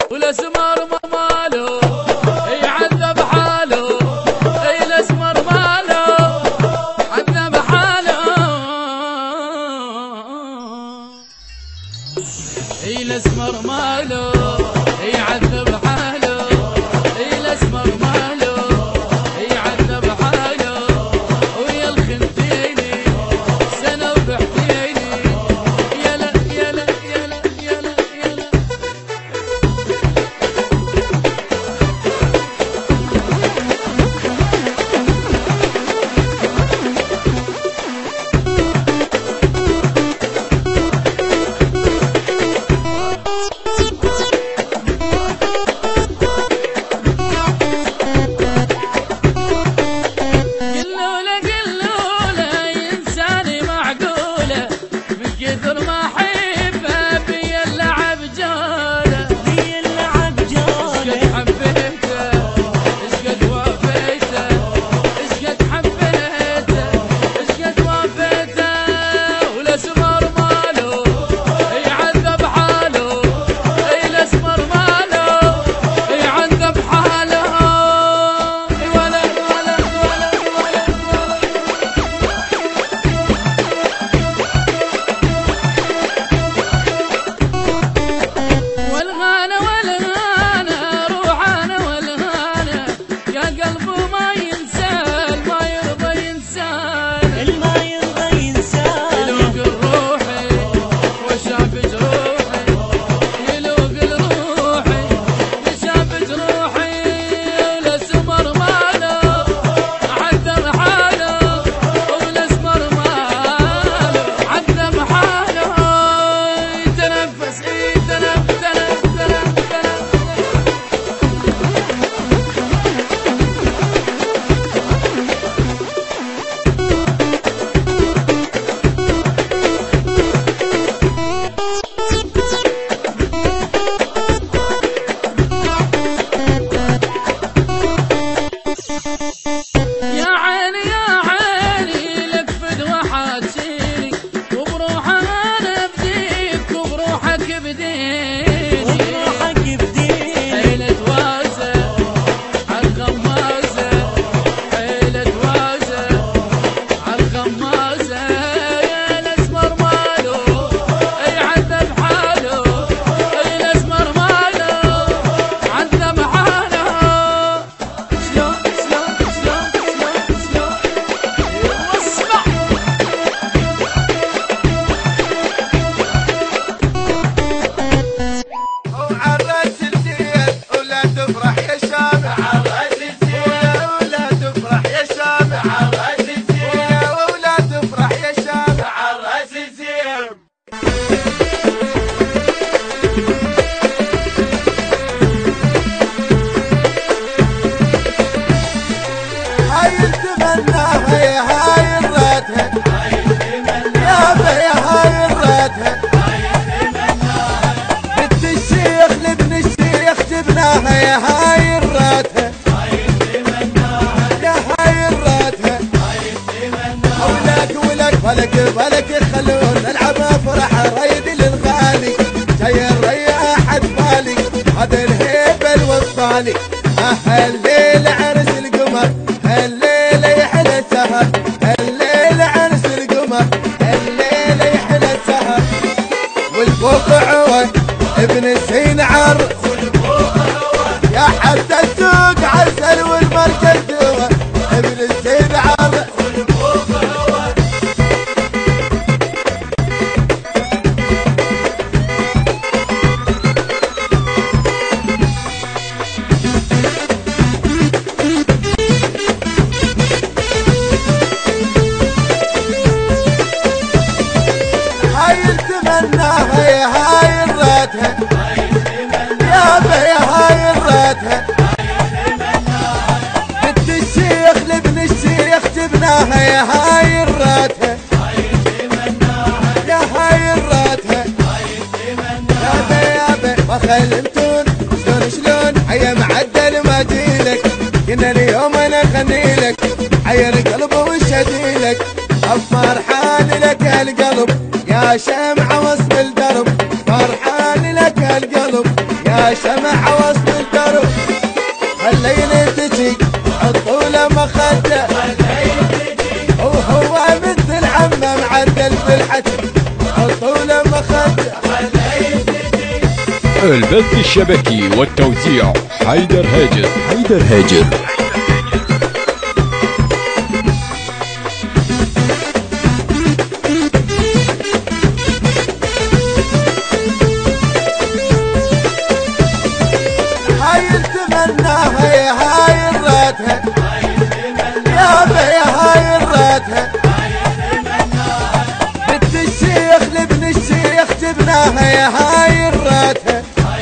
والاسمر ما ماله يعذب حاله، الاسمر ماله عذب حاله، الاسمر ماله يعذب حاله، الاسمر ماله يعذب حاله، ويا الخنتيني سنة وبحكيني يلا يلا يلا يلا يلا. بالك خلون نلعب افرح ريد للغالي جاي الرياح بالي هذا الهيبه الوصالي الليل عرس القمر الليل يحلى السهر الليل عرس القمر الليل يحلى السهر والفوق عوى ابن السين عر يا حتى السوق عسل والمركز دوا ابن السين عر هاي الراتها يا بي هاي الراتها بنت الشيخ لابن الشيخ جبناها يا هاي الراتها يا هاي الراتها يا بي ما خلمتون شلون حيا معدل ما جيلك كنا اليوم انا خنيلك حيا القلب وشديلك فرحان لك القلب يا شمعة وسط الدرب فرحان لك القلب يا شمع وسط الدرب خليني تجي عالطولة مخده وهو مثل عمه معدل في الحجم عالطولة مخده. البث الشبكي والتوزيع حيدر هاجر. هاي تمناها يا هاي راتها يا بي هاي راتها بنت الشيخ لابن الشيخ جبناها يا هاي راتها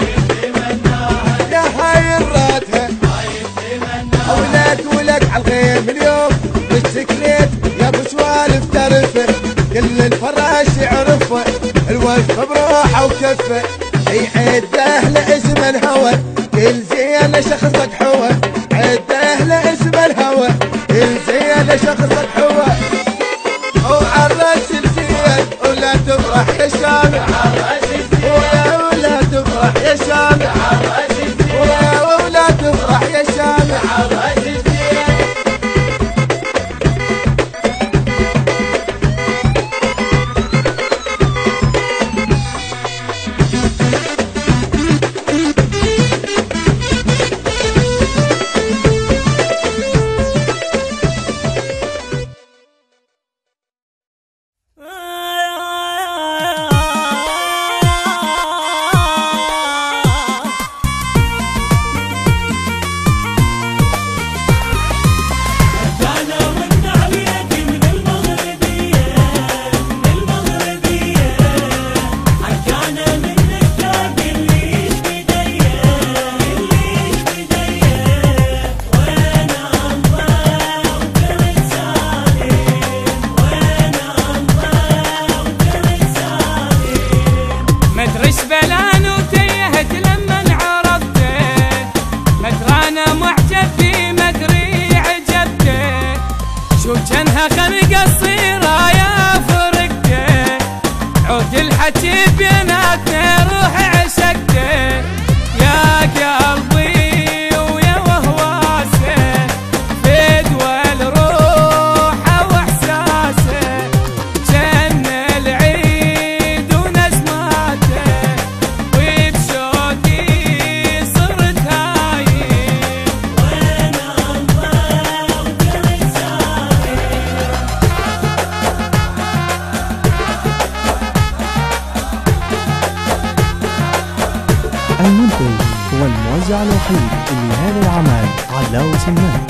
يا هاي راتها. اولاد ولك عالغيم اليوم بالسكليت يا ابو سوالف تعرفه كل الفراش يعرفه الوقفه بروحه وكفه يعده لاسم الهوى كل زين شخصك حوى عده لاسم الهوى كل زين شخصك حوى. وعالراس الزين ولا تفرح يا شامع ولا تفرح يا شامع ولا تفرح يا شامع. جنها خنق الصيرة يا فرقته عود الحكي بيناتنا روح عشقته يا قلبي ويا وهواسه فدوى الروح واحساسه جن العيد ونسماته وبشوقي صرت هايم وين الله المنتج والموزع الوحيد لهذا العمل علاوي سمان.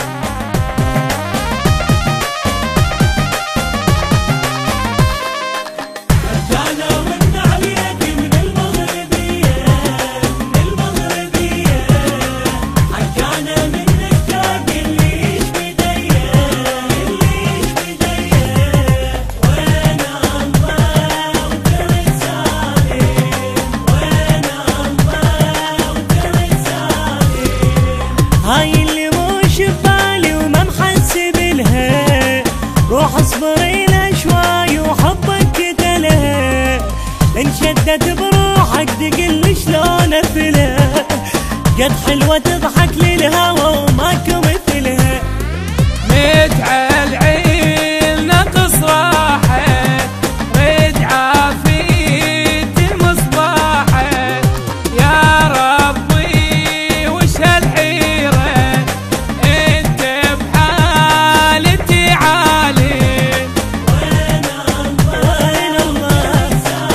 هاي اللي مش ببالي وما محسب لها روح اصبري لها شوي وحبك كتلها ان شدت بروحك تقل شلون اثلها قد حلوة تضحك للهوى وماكو مثلها متعال عين نقص راحه رد عافيت المصباحه يا ربي وش هالحيره انت بحالتي عالي وين الله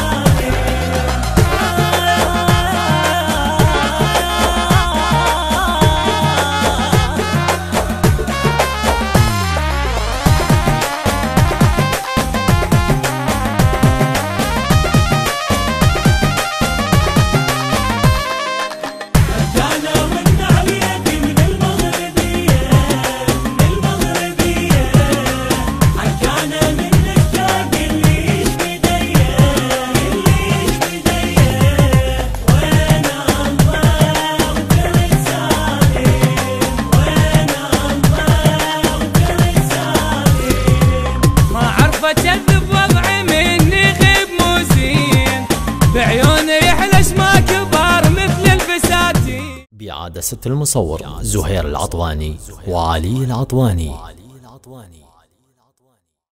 اكذب وضعي مني غيب مو زين بعيوني يحلى ما كبار مثل البساتين في عدسة المصور زهير العطواني وعلي العطواني.